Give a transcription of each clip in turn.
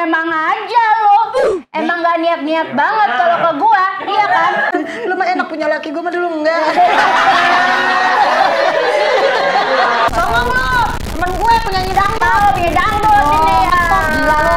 emang aja lo. Emang gak niat-niat banget kalau ke gua, iya kan? Lu mah enak punya laki, gua mah dulu enggak. Songong lo, temen gue penyanyi dangdut. Oh, penyanyi dangdut ini ya. Gila lo.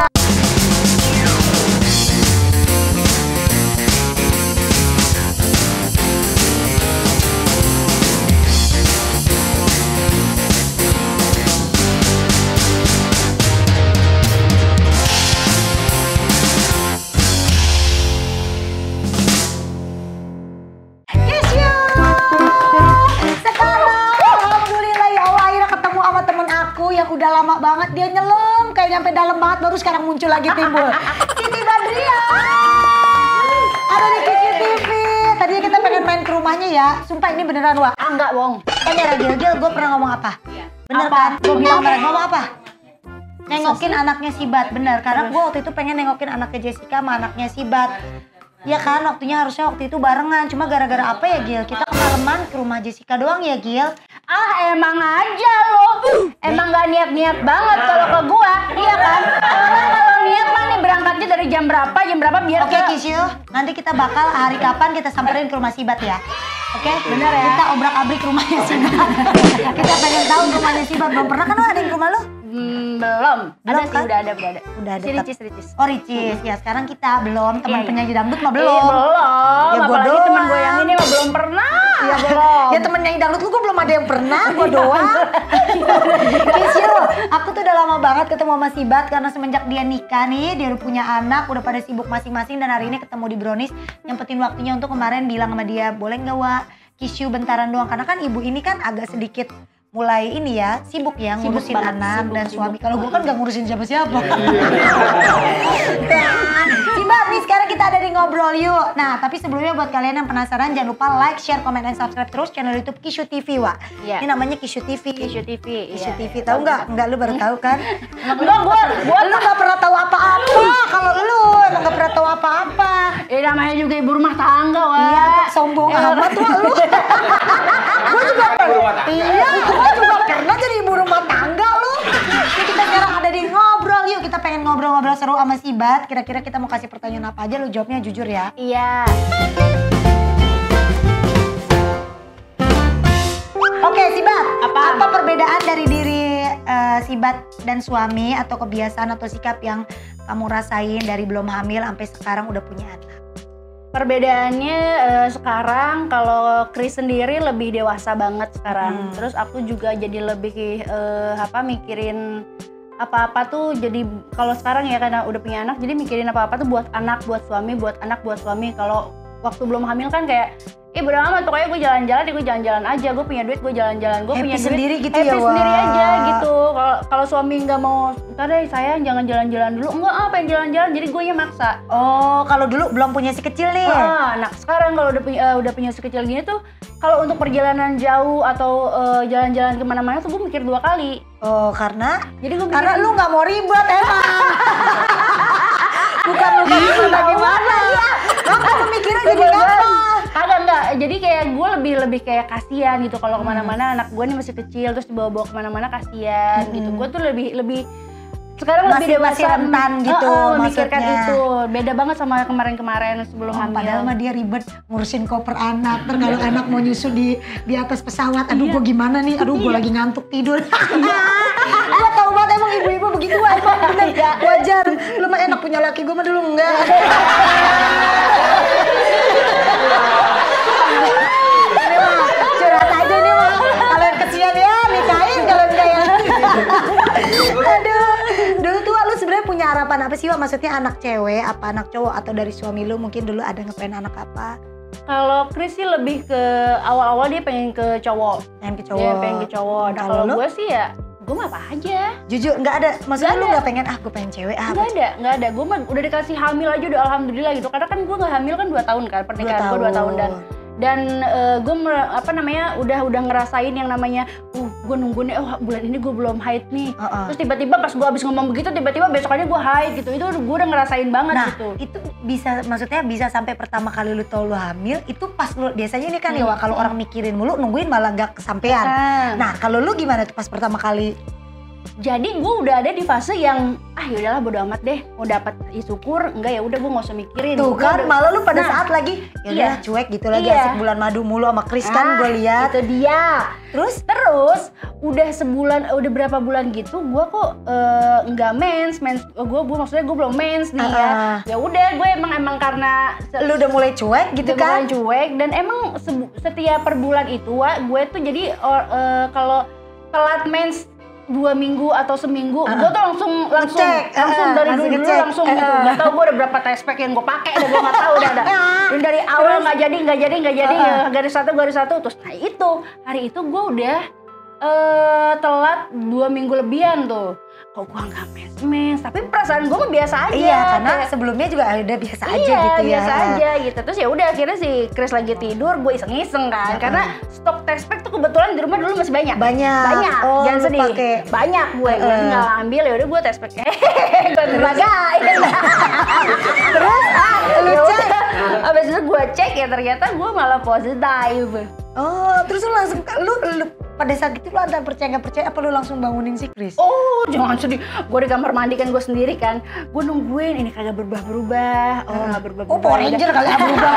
Yang udah lama banget dia nyelam kayak nyampe dalam banget baru sekarang muncul lagi timbul. Siti Badriah ada di Kisyu TV. Tadinya kita pengen main ke rumahnya ya. Sumpah ini beneran wah. Enggak bohong. Beneran Gil, gue pernah ngomong apa? Bener apa? kan? Gue bilang kemarin ngomong apa? Nengokin anaknya Sibat, bener. Karena gue waktu itu pengen nengokin anaknya Jessica sama anaknya Sibat. Ya kan, harusnya waktu itu barengan. Cuma gara-gara apa ya Gil? Kita kemalaman ke rumah Jessica doang ya Gil. Ah emang aja lo. Emang gak niat-niat banget kalau ke gua, iya kan? Kalau niat mah nih berangkatnya dari jam berapa biar Oke Kisyu, nanti kita bakal hari kapan kita samperin ke rumah Sibat ya. Oke, bener ya? Kita obrak-abrik rumahnya Sibat. Kita pengen tahu rumahnya Sibat. Belum pernah kan lo ada yang ke rumah lo? Belum. Ada sih, kan? udah ada. Udah ada. Si Ricis. Oh Ricis, ya sekarang kita belum. Teman penyanyi dangdut mah belum. Belum. Ya gua Apalagi doang. teman gue yang ini mah belum pernah. Iya belum. Ya temen nyanyi dangdut lu gue belum ada yang pernah, gue doang. Kisyu, aku tuh udah lama banget ketemu sama Sibat karena semenjak dia nikah nih, dia udah punya anak, udah pada sibuk masing-masing dan hari ini ketemu di Brownies, nyempetin waktunya untuk kemarin bilang sama dia, boleh nggak Wak, Kisyu bentaran doang, karena kan ibu ini kan agak sedikit mulai ini ya, sibuk ya ngurusin anak dan suami. Kalau gue kan gak ngurusin siapa-siapa. Sibat nih sekarang kita ada di Ngobrol Yuk. Nah tapi sebelumnya buat kalian yang penasaran jangan lupa like, share, comment, dan subscribe terus channel YouTube Kisyu TV Wak. Iya. Ini namanya Kisyu TV. Kisyu TV. Kisyu TV tahu nggak? Enggak, lu baru tahu kan? Enggak, gua Lu nggak pernah tahu apa-apa. Kalau lu emang nggak pernah tahu apa-apa. namanya juga ibu rumah tangga, Wak. Iya, sombong amat Wak lu. Gue juga pernah. Iya, gue juga pernah jadi ibu rumah tangga lu. Jadi kita sekarang ada di Ngobrol Yuk. Kita pengen ngobrol-ngobrol seru sama Sibat. Kira-kira kita mau kasih pertanyaan apa aja, lu jawabnya jujur ya. Iya. Oke, Sibat. Apaan? Apa perbedaan dari diri Sibat dan suami atau kebiasaan atau sikap yang kamu rasain dari belum hamil sampai sekarang udah punya anak? Perbedaannya sekarang kalau Chris sendiri lebih dewasa banget sekarang. Terus aku juga jadi lebih mikirin apa-apa tuh, jadi kalau sekarang ya karena udah punya anak jadi mikirin apa-apa tuh buat anak, buat suami, buat anak, buat suami. Kalau waktu belum hamil kan kayak bodo amat, pokoknya gue jalan-jalan aja, gue punya duit, gue jalan-jalan, gue punya duit sendiri gitu happy ya, sendiri Wak. aja gitu. Kalau suami nggak mau, ntar deh sayang jangan jalan-jalan dulu, enggak pengen jalan-jalan, jadi gue nya maksa. Oh, kalau dulu belum punya si kecil nih. Nah sekarang kalau udah punya si kecil gini tuh, kalau untuk perjalanan jauh atau jalan-jalan kemana-mana tuh gue mikir 2 kali. Oh, karena? Jadi gue Karena lu nggak mau ribet emang. Bukan lu gimana ya? Apa pemikiran jadi apa? Enggak. Jadi kayak gue lebih kayak kasihan gitu kalau kemana-mana, anak gue nih masih kecil terus dibawa-bawa kemana-mana kasihan gitu. Gue tuh lebih sekarang lebih dewasa, masih rentan gitu memikirkan maksudnya. itu. Beda banget sama kemarin-kemarin sebelum hamil. Padahal mah dia ribet ngurusin koper anak. Ntar kalau anak mau nyusul di atas pesawat, aduh gue gimana nih? Aduh gue lagi ngantuk tidur. Gue tau banget emang ibu-ibu begitu emang bener. Wajar, lu mah enak punya laki, gue mah dulu enggak. Ini mah curhat aja nih mah. Kalau yang kesian ya nikahin, kalau enggak ya. Aduh, dulu tuh lu sebenarnya punya harapan apa sih Wak? Maksudnya anak cewek, apa anak cowok, atau dari suami lu mungkin dulu ada ngepengen anak apa? Kalau Chris sih lebih ke awal-awal dia pengen ke cowok. Pengen ke cowok. Dia pengen ke cowok. Nah kalau gue sih ya, gue mah apa aja. Jujur, nggak ada. Maksudnya Nggak lu ada. nggak pengen, gue pengen cewek. Nggak ada. Gue mah udah dikasih hamil aja udah alhamdulillah gitu. Karena kan gue nggak hamil kan 2 tahun kan, pernikahan gue 2 tahun dan gue udah ngerasain yang namanya, gue nunggu nih, bulan ini gue belum haid nih. Terus tiba-tiba pas gue abis ngomong begitu, tiba-tiba besokannya gue haid gitu. Itu gue udah ngerasain banget gitu. Nah, itu bisa, maksudnya bisa sampai pertama kali lu tau lu hamil, itu pas lu, biasanya ini kan ya Wak, kalau orang mikirin mulu, nungguin malah gak kesampean. Nah, kalau lu gimana tuh pas pertama kali Jadi gue udah ada di fase yang yaudahlah bodo amat deh, mau dapat syukur, enggak ya udah gue nggak usah mikirin. Tuh kan malah lu pada saat lagi iya. cuek gitu lagi asik bulan madu mulu sama Chris kan gue lihat. Itu dia. Terus udah udah berapa bulan gitu gue kok nggak mens gue maksudnya gue belum mens nih ya udah gue emang karena lu udah mulai cuek gitu kan? Mulai cuek dan emang setiap per bulan itu gue tuh jadi kalau telat mens 2 minggu atau seminggu, gue tuh langsung dari dulu langsung gitu. Gak tau gue udah berapa test pack yang gue pakai, gue gak tahu udah. Dan dari awal nggak jadi, garis satu. Terus itu hari itu gue udah telat 2 minggu lebihan tuh. Kok gue nggak mes, tapi perasaan gue mah biasa aja. Iya, karena sebelumnya juga udah biasa aja gitu ya. Biasa aja gitu. Terus ya udah akhirnya si Chris lagi tidur, gue iseng-iseng kan. Karena stok test pack tuh kebetulan di rumah dulu masih banyak. Oh, jangan sedih. Banyak gue tinggal ambil ya udah gue test pack. Gue terbagain. Terus lu cek. Abis itu gue cek ya ternyata gue malah positif. Oh, terus lu langsung lu pada saat itu lu antara percaya nggak percaya apa lu langsung bangunin si Chris? Oh, jangan sedih. Gue di kamar mandi kan gue sendiri kan. Gue nungguin ini kagak berubah-berubah. Oh, nggak berubah-berubah. Oh, Power Ranger kagak berubah.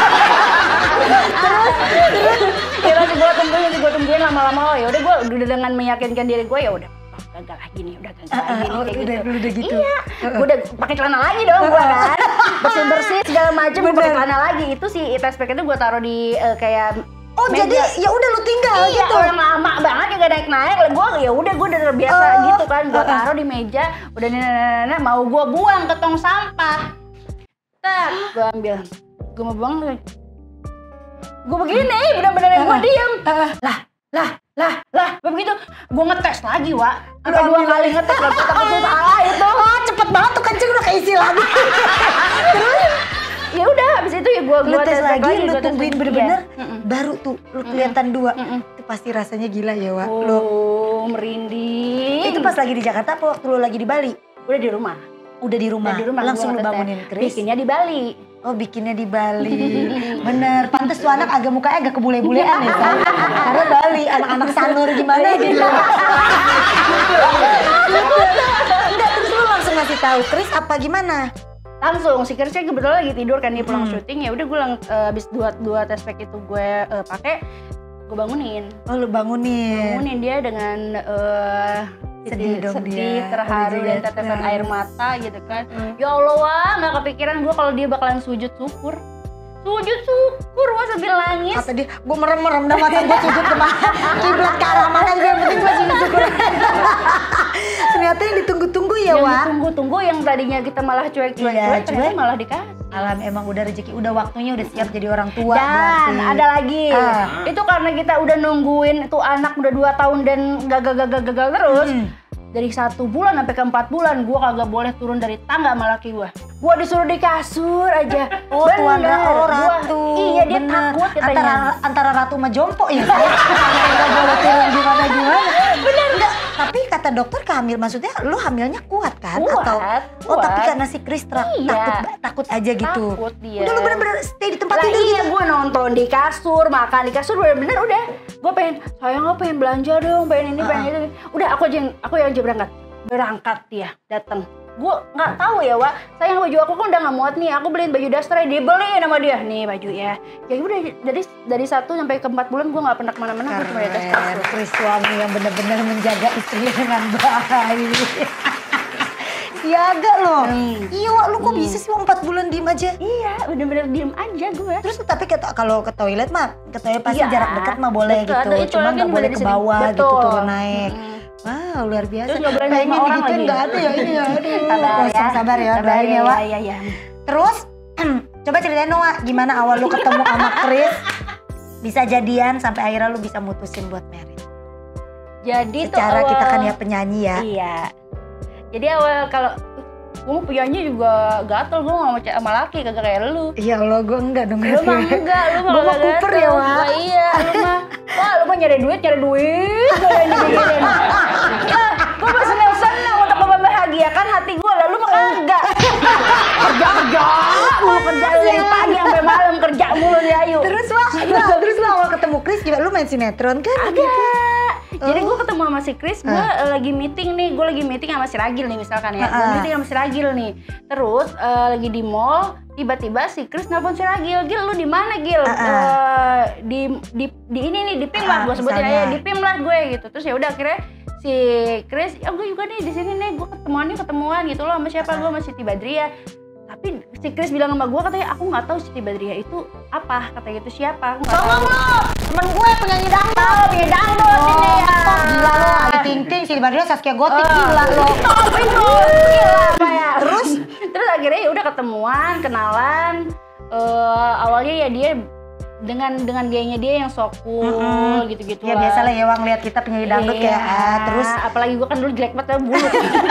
Terus gue tungguin lama-lama. Ya udah gue udah dengan meyakinkan diri gue ya udah. Gagal lagi nih, udah gitu. Iya, gue udah pakai celana lagi dong gue kan. Bersih segala macam gue pakai celana lagi. Itu si test pack itu gue taruh di kayak meja. Jadi ya udah lu tinggal gitu. Iya, orang lama banget juga naik-naik. Gue udah terbiasa gitu kan. Gue taruh di meja, udah mau gue buang ke tong sampah. Gue ambil. Gue mau buang. Gue begini, bener-bener gue diem. Lah, begitu. Gue ngetes lagi, Wak. Sampai 2 kali ngetes, gue takut salah itu. Cepet banget tuh kencing udah keisi lagi. Terus ya udah habis itu ya gue tes lagi, lu tungguin bener-bener baru tuh lu kelihatan 2. Itu pasti rasanya gila ya, Wak. Oh, merinding. Itu pas lagi di Jakarta apa waktu lu lagi di Bali? Udah di rumah. Langsung lu bangunin Chris. Bikinnya di Bali. Oh, bikinnya di Bali. Bener, pantes tuh anak agak mukanya agak kebule-bulean ya kan? Karena Bali, anak-anak sanur gimana gitu. Enggak, terus lu langsung ngasih tahu Chris apa gimana? Langsung, si Chris kebetulan lagi tidur kan, dia pulang syuting. Ya udah gue abis dua test pack itu gue pakai, gue bangunin. Oh, lu bangunin dia dengan sedih, terharu dan tetesan air mata gitu kan. Ya Allah, Wah, nggak kepikiran gue kalau dia bakalan sujud syukur. Wah, sambil nangis. Kata dia, gue merem-merem dah mata gue sujud kemana, kiblat ke arah mana juga, yang penting gue sujud syukur. Ternyata yang ditunggu-tunggu ya, Wak. Yang ditunggu-tunggu yang tadinya kita malah cuek-cuek, ternyata malah dikasih. Alam emang udah rezeki, udah waktunya, udah siap jadi orang tua. Dan ada lagi, itu karena kita udah nungguin tuh anak udah 2 tahun dan gagal terus. Dari 1 bulan sampai ke 4 bulan, gue kagak boleh turun dari tangga sama laki gue. Gue disuruh di kasur aja. Oh, tuan ratu. Iya, dia takut katanya. Antara ratu sama jompo ya. Gak boleh turun gimana. Bener enggak? Tapi kata dokter hamil, maksudnya lu hamilnya kuat kan? Kuat. Tapi karena si Chris takut aja gitu. Takut dia. Udah lu bener-bener stay di tempat tidur gitu. Iya, gitu. gue nonton di kasur, makan di kasur, bener-bener udah. Gue sayang pengen belanja dong, pengen ini, pengen itu. Udah aku yang berangkat dia datang. Gue nggak tahu ya, Wak. Sayang baju aku kan udah nggak muat nih. Aku beliin baju dasar, dibeliin sama dia. Nih baju ya. Ya udah dari 1 sampai ke 4 bulan gue nggak pernah kemana-mana. Gue cuma di atas. Chris suami yang benar-benar menjaga istrinya dengan baik. Siaga loh. Iya, Wak, lu kok bisa sih 4 bulan diem aja? Iya, bener-bener diem aja gue. Terus tapi kalau ke toilet mah, pasti jarak dekat mah boleh gitu. Cuma nggak boleh ke bawah gitu, turun naik. Wow, luar biasa. Terus nggak boleh sama orang lagi. Nggak ada ya ini ya. Aduh, sabar ya, doain ya, Wak. Iya. Terus, coba ceritain dong, Wak, gimana awal lu ketemu sama Chris, bisa jadian sampai akhirnya lu bisa mutusin buat married. Jadi secara kita kan ya penyanyi ya. Iya. Jadi awal kalau gue mau penyanyi juga gatel, gue gak mau sama laki, kagak kayak lu. Iya Allah, gue enggak dong. Lu mah enggak, lu mah gak kuper ya, Wak. Iya, lu mah nyari duit. Gak ada yang dipikirin. Gue mah seneng-seneng untuk membahagiakan hati gue, lalu mah kagak. Kerja, mulu kerja dari pagi sampai malam, kerja mulu ya, ayo. Terus, Wak, terus lu awal ketemu Chris juga lu main sinetron kan? Agak. Jadi gue ketemu sama si Chris, gue lagi meeting nih, gue lagi meeting sama si Ragil nih misalkan ya. Gue meeting sama si Ragil nih. Terus lagi di mall, tiba-tiba si Chris nelfon si Ragil, Gil lu di mana Gil? Di ini nih, di PIM lah gue sebutin aja, di PIM lah gue gitu. Terus ya udah akhirnya si Chris, ya gue juga nih di sini nih, gue ketemuan gitu loh sama siapa, gue sama Siti Badriah. Tapi si Chris bilang sama gue, katanya aku nggak tahu Siti Badriah itu apa, katanya itu siapa, aku nggak tahu. Temen gue penyanyi dangdut. Penyanyi dangdut ini ya. Gila lo, Ayu Ting Ting, Siti Badriah, Zaskia Gotik, gila lo. Gila apa ya? Terus akhirnya ya udah ketemuan, kenalan. Awalnya ya dia dengan gayanya dia yang sok cool gitu-gitu Ya lah. biasalah ya Wang, lihat kita penyanyi dangdut kayak terus apalagi gue kan dulu jelek banget bulu.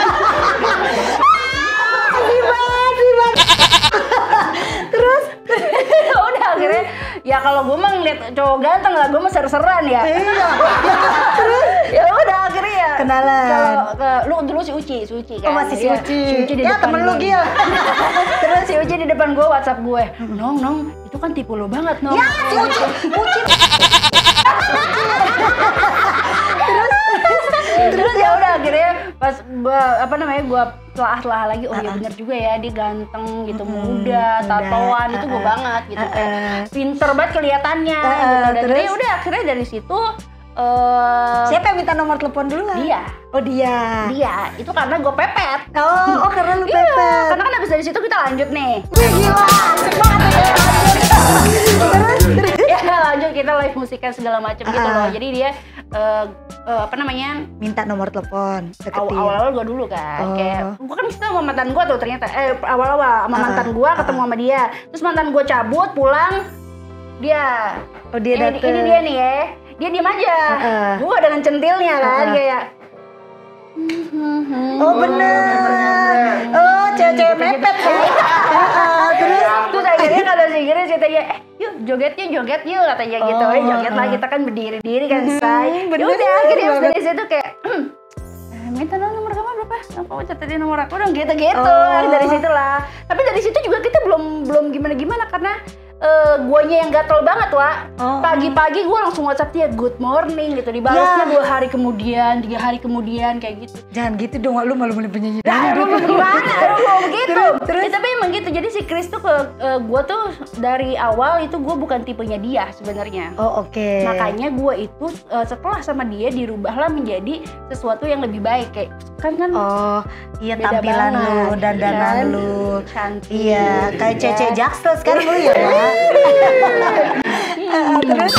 Terus udah akhirnya ya kalau gue mah ngeliat cowok ganteng lah, gue mah seru-seran ya. Iya. Terus ya udah akhirnya ya kenalan. Lu dulu si Uci kan. Oh masih si Uci. Di Ya depan temen lu gue. Gil. Terus si Uci di depan gue WhatsApp gue, Nong itu kan tipe lu banget Nong. Ya si Uci. Terus ya udah akhirnya pas gue telah lagi, oh ya bener juga ya, dia ganteng gitu, muda, tatoan, itu gue banget gitu, kayak pinter banget kelihatannya gitu. Dan terus? ya udah akhirnya dari situ Siapa yang minta nomor telepon dulu lah? dia itu karena gue pepet. Oh karena lu Iya, pepet. karena kan abis dari situ kita lanjut nih. Wih gila, asik banget ya. Ya lanjut kita live musikan segala macam gitu loh. Jadi dia Minta nomor telepon, deketin. awal-awal gue dulu kan, kayak gue kan bisa sama mantan gue tuh ternyata, awal-awal sama mantan gue ketemu sama dia, terus mantan gue cabut pulang, dia dateng. ini dia nih ya, dia diem aja, gue dengan centilnya kan kayak Oh bener. Oh cewek-cewek mepet ya. Terus akhirnya kata si Giri ceritanya, yuk joget yuk katanya gitu, joget lah kita kan berdiri kan say. Ya udah akhirnya dari situ kayak minta nomor kamu berapa? Aku catetin nomor aku dong gitu. Dari situ lah. Tapi dari situ juga kita belum gimana karena guanya yang gatel banget Wak. Pagi-pagi gue langsung WhatsApp dia good morning gitu, dibalasnya 2 hari kemudian, 3 hari kemudian kayak gitu. Jangan gitu dong, lu malu-malu penyanyi Lu gimana? Lu mau begitu? Terus? Ya, tapi emang gitu. Jadi si Chris tuh gue tuh dari awal itu gue bukan tipenya dia sebenarnya. Oh oke. Makanya gue itu setelah sama dia dirubahlah menjadi sesuatu yang lebih baik kayak kan Oh iya, beda tampilan banget, lu, dandanan kan? lu Cantik. Iya kayak ya. Cece Jaksel sekarang lu ya Wak. Terus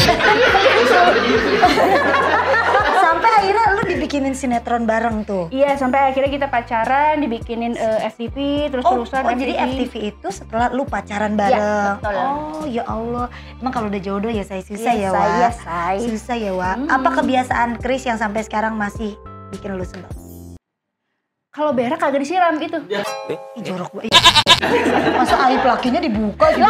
sampai akhirnya lu dibikinin sinetron bareng tuh. Iya, sampai akhirnya kita pacaran, dibikinin FTV, terus-terusan Oh jadi FTV itu setelah lu pacaran bareng. Iya, betul. Oh ya Allah. Emang kalau udah jodoh ya saya susah Iya, ya Wak. Iya, say. Susah ya Wak. Apa kebiasaan Chris yang sampai sekarang masih bikin lu sebel? Kalau berak kagak disiram gitu. Ih jorok banget. Masa aib lakinya dibuka gitu.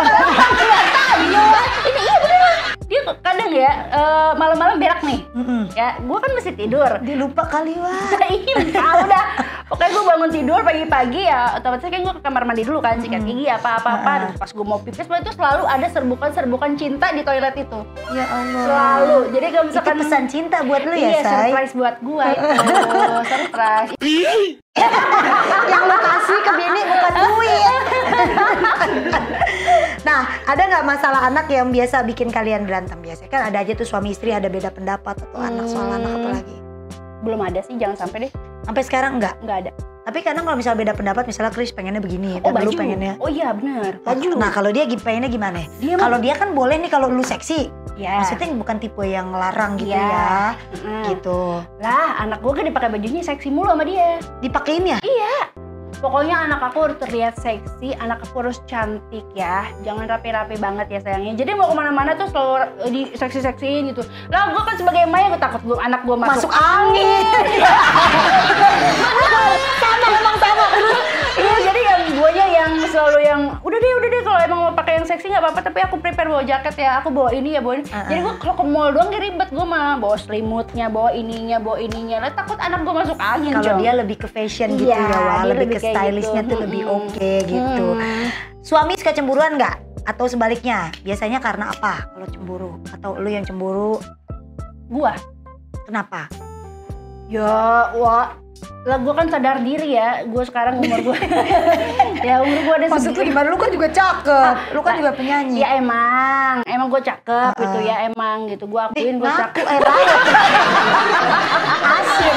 Ini iya beneran. Dia kadang ya malam-malam berak nih. Ya, gue kan mesti tidur. Dia lupa kali Wak. Iya, udah. Pokoknya gue bangun tidur pagi-pagi ya, otomatis kan gue ke kamar mandi dulu kan, sikat gigi apa-apa. Terus pas gue mau pipis, itu selalu ada serbukan cinta di toilet itu. Ya Allah. Selalu. Jadi kalau misalkan Itu pesan cinta buat lu ya, iya, Say? surprise buat gue itu. Surprise. Yang lu kasih ke bini bukan duit. Nah, ada nggak masalah anak yang biasa bikin kalian berantem? Biasanya kan ada aja tuh suami istri ada beda pendapat atau anak soal anak apa lagi? Belum ada sih, jangan sampai deh. Sampai sekarang enggak? Nggak ada. Tapi kadang kalau misalnya beda pendapat, misalnya Chris pengennya begini, dan lu pengennya. Oh iya benar. Nah kalau dia pengennya gimana? Kalau dia kan boleh nih kalau lu seksi. Ya. Maksudnya bukan tipe yang ngelarang gitu ya. Gitu. Lah, anak gue kan dipakai bajunya seksi mulu sama dia. Dipakein ya? Iya. Pokoknya anak aku harus terlihat seksi, anak aku harus cantik ya. Jangan rapi-rapi banget ya sayangnya. Jadi mau kemana-mana tuh selalu di seksi-seksiin gitu. Lah gue kan sebagai emaknya gue takut anak gue masuk angin. sama. Iya, jadi yang guanya yang selalu yang udah deh kalau emang mau pakai yang seksi nggak apa-apa, tapi aku prepare bawa jaket ya, aku bawa ini ya bawa ini. Jadi gue kalau ke mall doang ribet, gue mah bawa selimutnya, bawa ininya. Lah takut anak gue masuk angin. Kalau dia lebih ke fashion gitu ya, Wak, lebih ke stylishnya gitu. tuh lebih oke gitu. Suami suka cemburuan nggak? Atau sebaliknya? Biasanya karena apa kalau cemburu? Atau lu yang cemburu? Gua Kenapa? Ya, wah, lah gue kan sadar diri ya, gue sekarang umur gue, ya umur gue ada Maksud lu gimana? Lu kan juga cakep, lu kan juga penyanyi. Ya emang gue cakep gitu ya emang gitu, gue akuin gue cakep. Asin.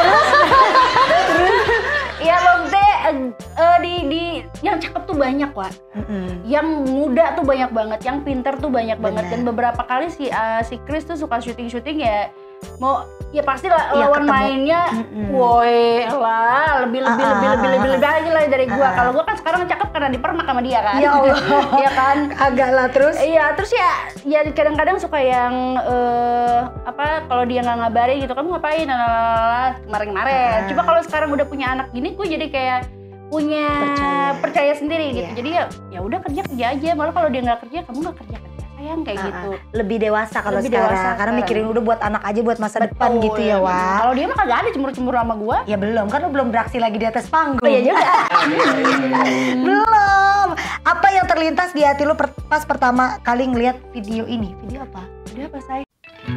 Ya maksudnya di yang cakep tuh banyak Wak, yang muda tuh banyak banget, yang pinter tuh banyak banget, dan beberapa kali si Chris tuh suka syuting ya mau ya pasti lah lawan mainnya, woi lah lebih lagi lah dari gua. Kalau gua kan sekarang cakep karena dipermak sama dia kan. Ya Allah. Iya kan. Agak lah terus. Iya terus ya kadang-kadang suka yang kalau dia nggak ngabarin gitu, kamu ngapain kemarin. Coba kalau sekarang udah punya anak gini, gue jadi kayak punya percaya sendiri gitu. Jadi ya udah kerja aja. Malah kalau dia nggak kerja, kamu nggak kerja sayang kayak gitu. Lebih dewasa kalau sekarang. Karena mikirin udah buat anak aja, buat masa depan gitu ya, Wak. Kalau dia mah kagak ada cemburu-cemburu sama gua. Ya belum, kan lu belum beraksi lagi di atas panggung. Iya juga. Belum. Apa yang terlintas di hati lu pas pertama kali ngeliat video ini? Video apa? Video apa, say?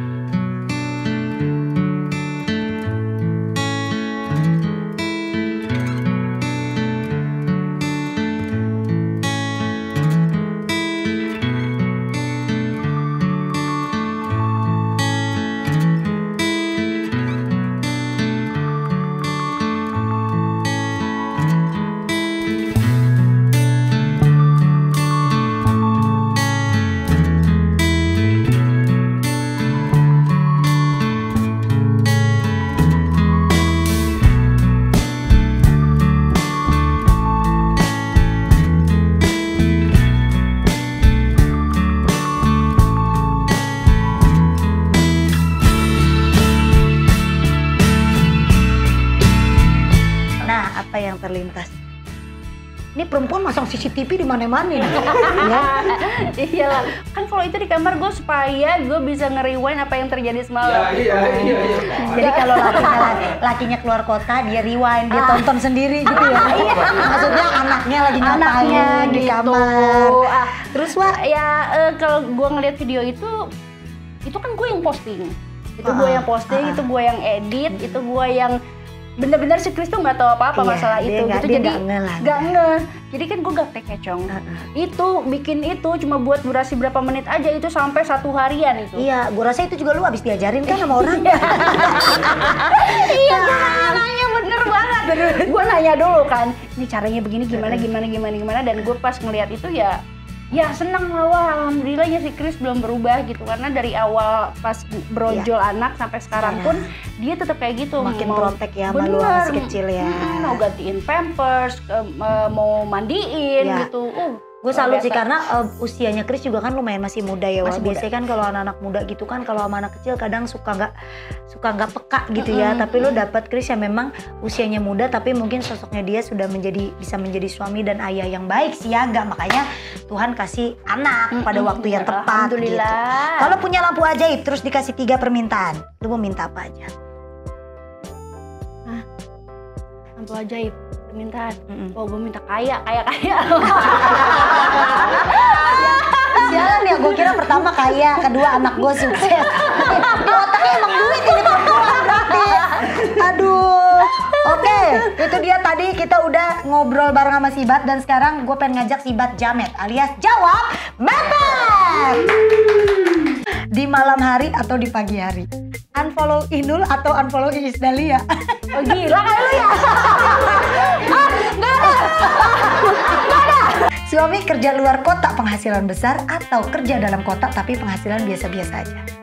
Apa yang terlintas? Ini perempuan masang CCTV di mana-mana nih. Iyalah, kan kalau itu di kamar gue supaya gue bisa nge-rewind apa yang terjadi semalam. Iya. Jadi kalau lakinya keluar kota, dia rewind, dia tonton sendiri gitu ya. Maksudnya anaknya lagi ngapain di kamar. Terus Wak, ya kalau gue ngeliat video itu kan gue yang posting. Itu gue yang posting, itu gue yang edit, itu gue yang bener-bener si Chris tuh nggak tahu apa-apa masalah itu gitu, jadi nggak ngeh. Jadi kan gue gaptek ya Cong. Itu bikin itu cuma buat durasi berapa menit aja, itu sampai 1 harian itu. Iya, gue rasa itu juga lu habis diajarin kan sama orang. Iya, nanya bener banget. Gue nanya dulu kan, ini caranya begini gimana, dan gue pas ngeliat itu ya seneng lah, wah alhamdulillahnya si Chris belum berubah gitu, karena dari awal pas brojol anak sampai sekarang pun dia tetap kayak gitu, makin protek ya sama lu masih kecil ya. Mau gantiin pampers, mau mandiin gitu. Gue salut sih karena usianya Chris juga kan lumayan masih muda ya. Biasanya kan kalau anak-anak muda gitu kan, kalau sama anak kecil kadang suka nggak peka gitu ya. Tapi lo dapet Chris yang memang usianya muda tapi mungkin sosoknya dia sudah bisa menjadi suami dan ayah yang baik sih ya. Makanya Tuhan kasih anak pada waktu yang tepat gitu. Kalau punya lampu ajaib terus dikasih 3 permintaan, lo mau minta apa aja? Lampu ajaib permintaan. Oh, gue minta kaya. Sialan ya, gue kira pertama kaya, kedua anak gue sukses. Di otaknya emang duit ini perempuan berarti. Aduh. Oke, itu dia tadi kita udah ngobrol bareng sama Sibat, dan sekarang gue pengen ngajak Sibat jamet alias jawab mepet. Di malam hari atau di pagi hari? Unfollow Inul atau unfollow Iis Dahlia? Oh gila kan lu ya? Nggak ada. Suami kerja luar kota penghasilan besar atau kerja dalam kota tapi penghasilan biasa-biasa aja?